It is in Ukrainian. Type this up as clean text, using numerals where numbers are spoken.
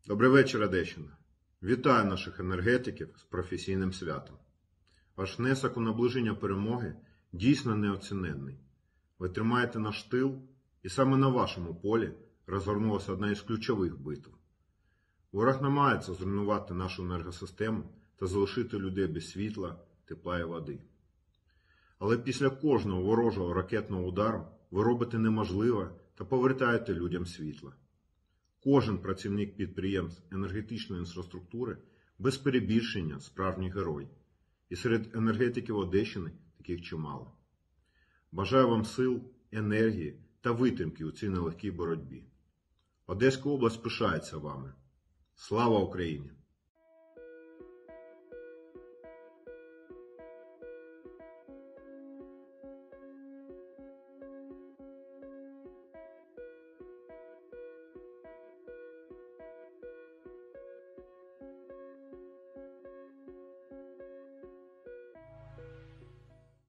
Добрий вечір, Одещина. Вітаю наших енергетиків з професійним святом. Ваш внесок у наближення перемоги дійсно неоціненний. Ви тримаєте наш тил, і саме на вашому полі розгорнулася одна із ключових битв. Ворог намагається зруйнувати нашу енергосистему та залишити людей без світла, тепла і води. Але після кожного ворожого ракетного удару ви робите неможливе та повертаєте людям світло. Кожен працівник підприємств енергетичної інфраструктури без перебільшення справжній герой. І серед енергетиків Одещини таких чимало. Бажаю вам сил, енергії та витримки у цій нелегкій боротьбі. Одеська область пишається вами. Слава Україні!